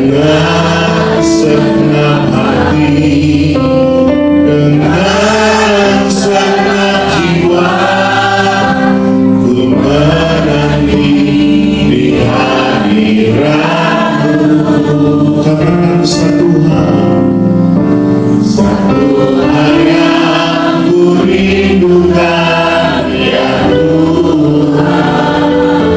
dengan senang hati, dengan senang jiwa, ku menanti di hadirat-Mu. Katakan satu hal yang ku rindukan, ya Tuhan,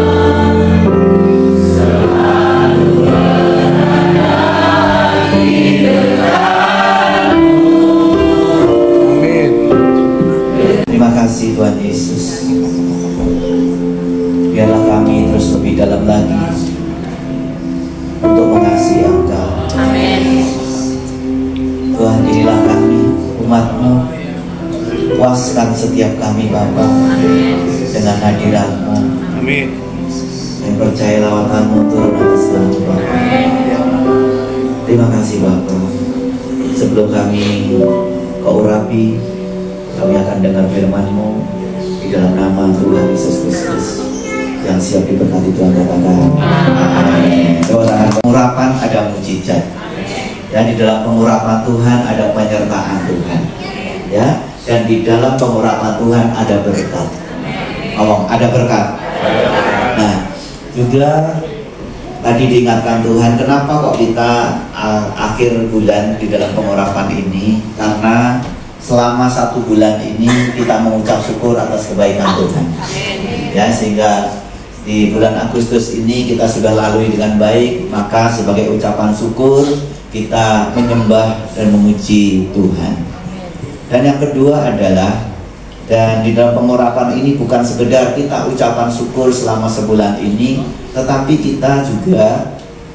selalu berada di dekat-Mu. Amin. Terima kasih Tuhan Yesus. Biarlah kami terus lebih dalam lagi untuk mengasihi Engkau. Amin. Tuhan, inilah kami, umat-Mu. Puaskan setiap kami Bapa dengan hadirat-Mu. Amin. Dan percaya lawatan-Mu turun atas kami Bapa. Terima kasih Bapa. Sebelum kami Kau urapi, kami akan dengar firman-Mu di dalam nama Tuhan Yesus Kristus. Yang siap diberkati Tuhan katakan amin. Pengurapan ada mujizat, dan di dalam pengurapan Tuhan ada penyertaan Tuhan, ya. Dan di dalam pengurapan Tuhan ada berkat. Ngomong, ada berkat. Nah, juga tadi diingatkan Tuhan, kenapa kok kita akhir bulan di dalam pengurapan ini? Karena selama 1 bulan ini kita mengucap syukur atas kebaikan Tuhan, ya, sehingga di bulan Agustus ini kita sudah lalui dengan baik. Maka sebagai ucapan syukur kita menyembah dan memuji Tuhan. Dan yang kedua adalah, dan di dalam pengurapan ini bukan sekedar kita ucapan syukur selama sebulan ini, tetapi kita juga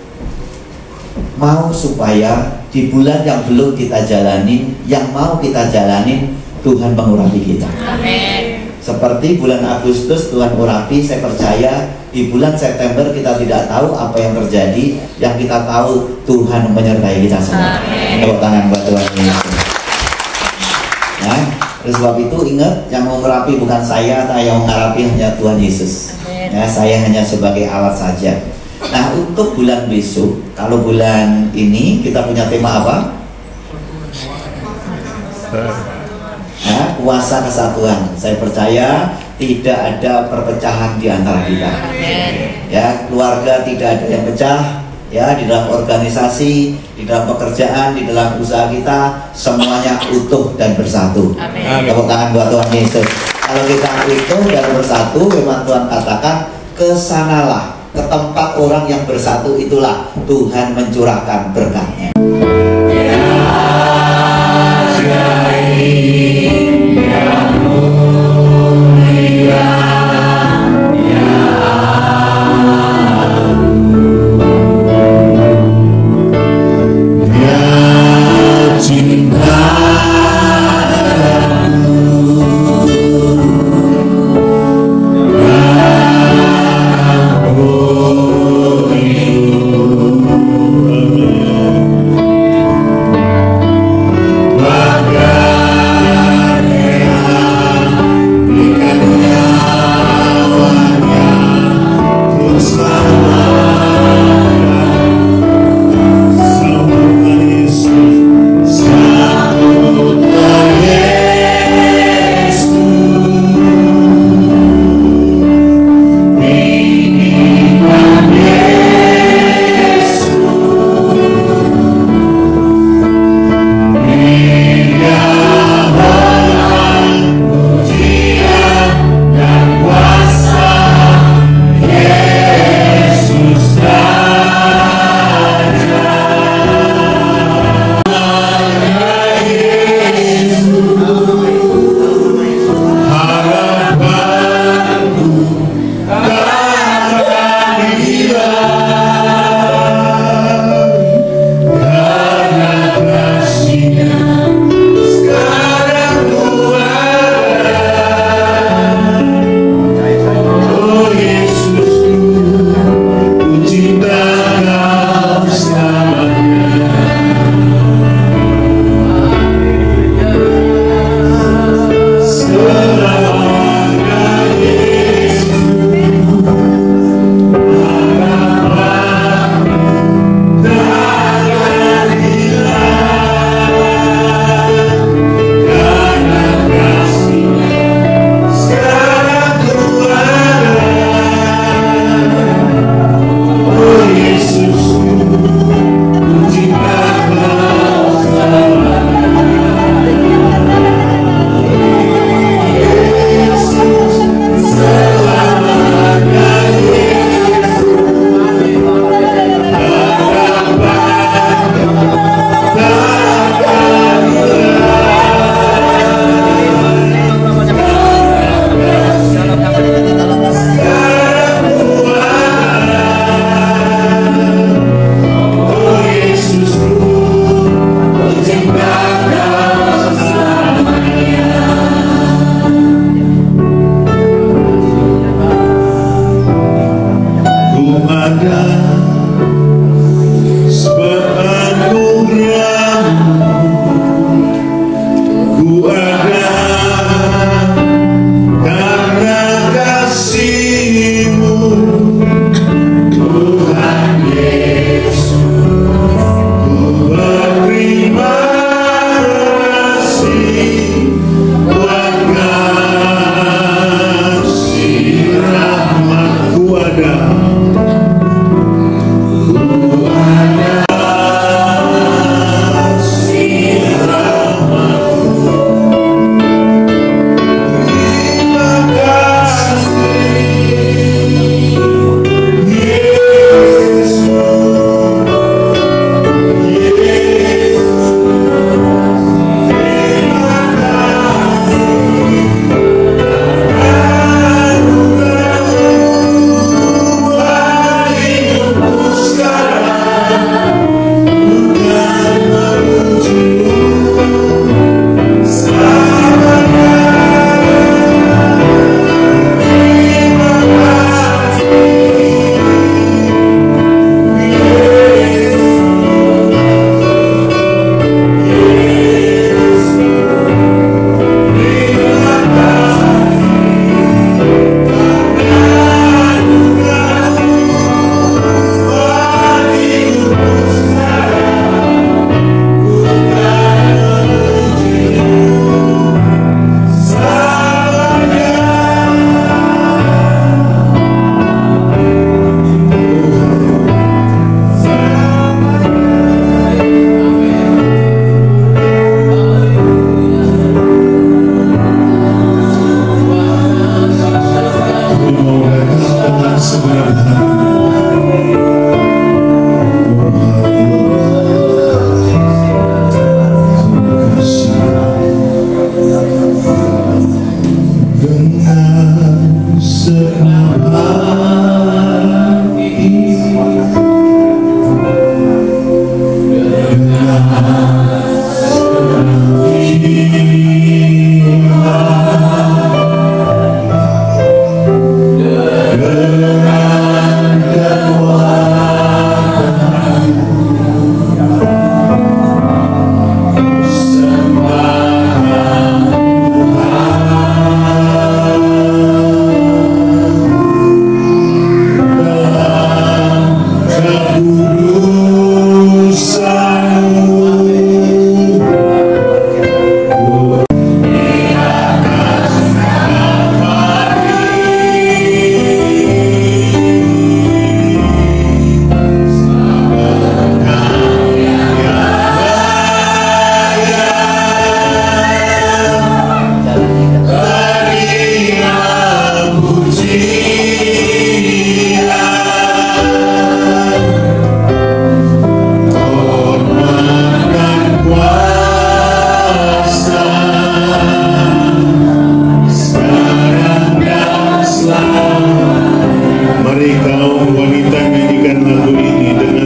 mau supaya di bulan yang belum kita jalanin, yang mau kita jalanin, Tuhan mengurapi kita. Amin. Seperti bulan Agustus Tuhan urapi, saya percaya di bulan September kita tidak tahu apa yang terjadi. Yang kita tahu Tuhan menyertai kita semua. Tepuk tangan buat Tuhan Yesus. Nah, oleh sebab itu ingat, yang mengurapi bukan saya, atau yang mengurapi hanya Tuhan Yesus. Ya, saya hanya sebagai alat saja. Nah, untuk bulan besok, kalau bulan ini kita punya tema apa? Nah, puasa kesatuan. Saya percaya tidak ada perpecahan di antara kita. Ya, keluarga tidak ada yang pecah. Ya, di dalam organisasi, di dalam pekerjaan, di dalam usaha kita, semuanya utuh dan bersatu. Tepuk tangan buat Tuhan Yesus. Kalau kita utuh dan bersatu, memang Tuhan katakan, kesanalah, ke tempat orang yang bersatu, itulah Tuhan mencurahkan berkatnya.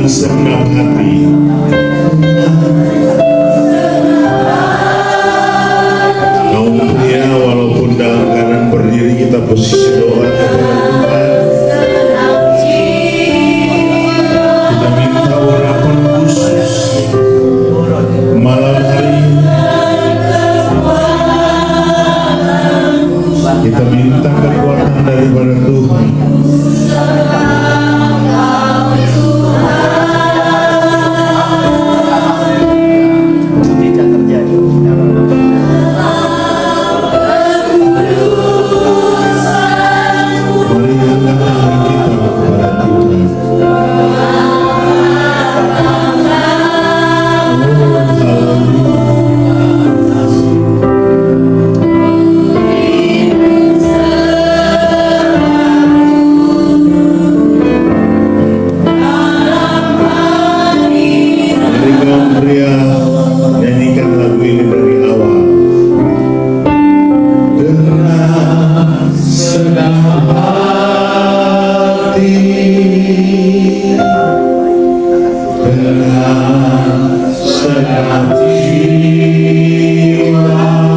segenap hati. Kaum pria walaupun dalam keadaan berdiri kita posisi doa kepada Tuhan. Kita minta urapan khusus malam hari ini. Kita minta kekuatan daripada Tuhan. Mari angkat tangan kita kepada Tuhan. Mari kaum pria nyanyikan lagu ini dari awal. Dengan segenap hati, dengan segenap jiwa,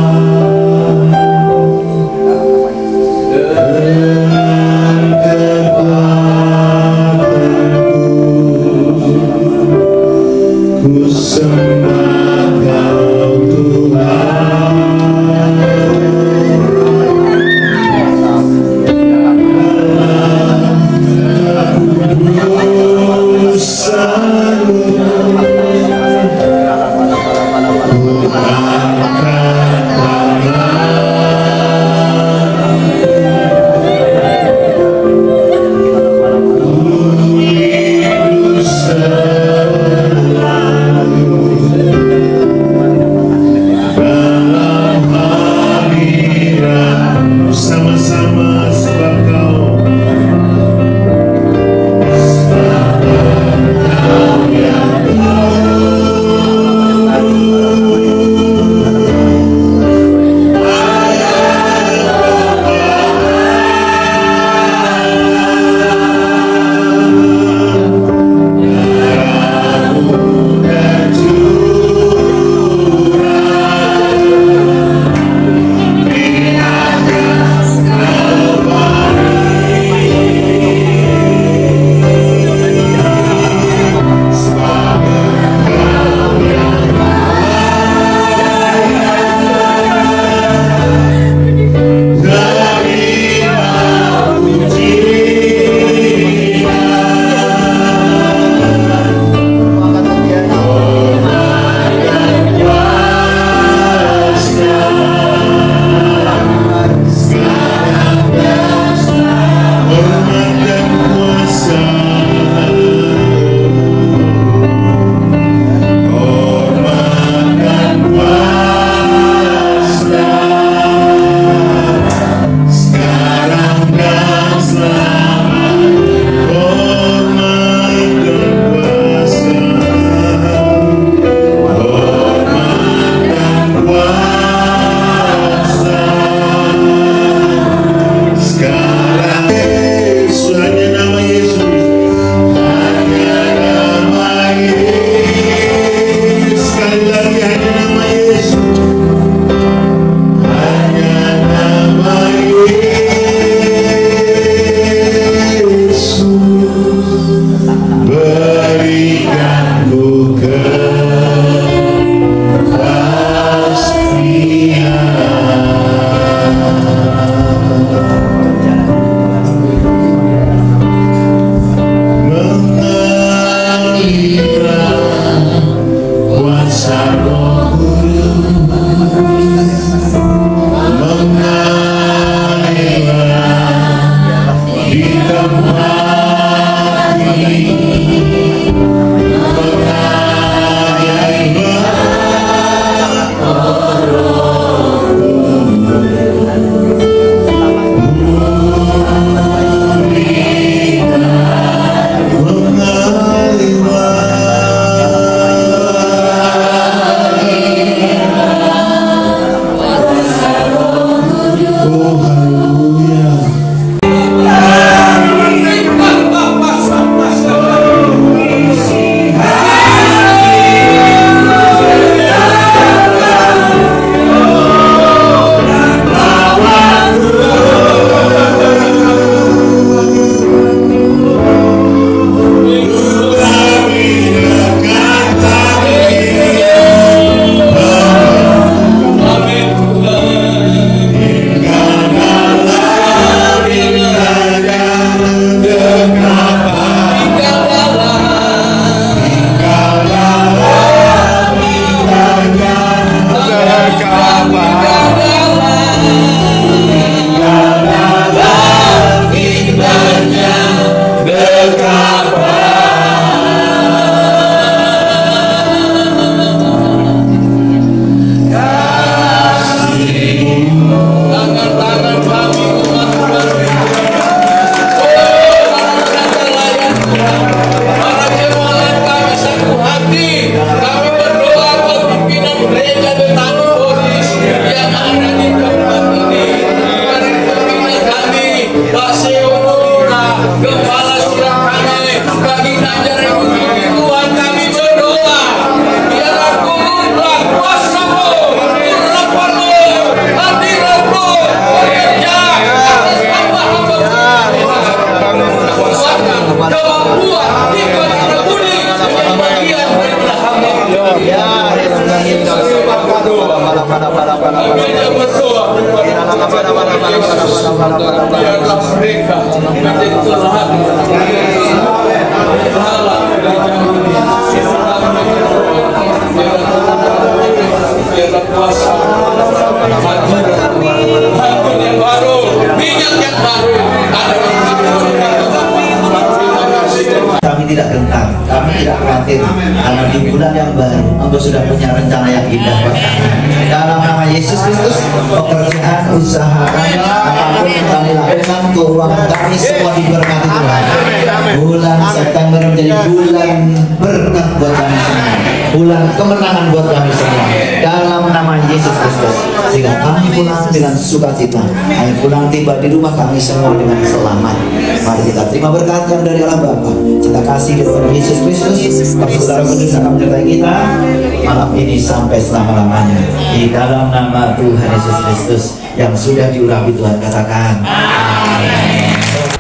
dengan kekuatanku, ku sembah Kau Tuhan. Dosamu ku angkat tangan, ku selalu Biarlah mereka menjadi teladan biarlah kuasa hati yang baru, minyak yang baru ada dalam hidup mereka. Terima kasih. Kami tidak gentar, kami tidak khawatir, karena di bulan yang baru Engkau sudah punya rencana yang indah buat kami. Dalam nama Yesus Kristus, pekerjaan, usaha kami, apapun yang kami lakukan, keuangan kami semua diberkati Tuhan. Bulan September menjadi bulan berkat buat kami semua, bulan kemenangan buat kami semua. Dalam nama Yesus Kristus, sehingga kami pulang dengan sukacita, kami pulang tiba di rumah kami semua dengan selamat. Mari kita terima berkat yang dari Allah Bapa, cinta kasih di dalam Yesus Kristus, saudara kudus akan menyertai kita malam ini sampai selama-lamanya. Di dalam nama Tuhan Yesus Kristus yang sudah diurapi Tuhan, katakan amin.